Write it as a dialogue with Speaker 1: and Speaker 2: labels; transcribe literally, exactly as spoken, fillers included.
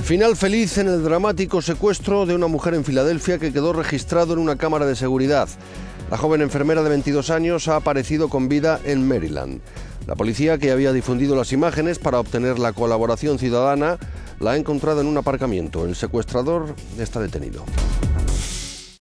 Speaker 1: Final feliz en el dramático secuestro de una mujer en Filadelfia que quedó registrado en una cámara de seguridad. La joven enfermera de veintidós años ha aparecido con vida en Maryland. La policía, que había difundido las imágenes para obtener la colaboración ciudadana, la ha encontrado en un aparcamiento. El secuestrador está detenido.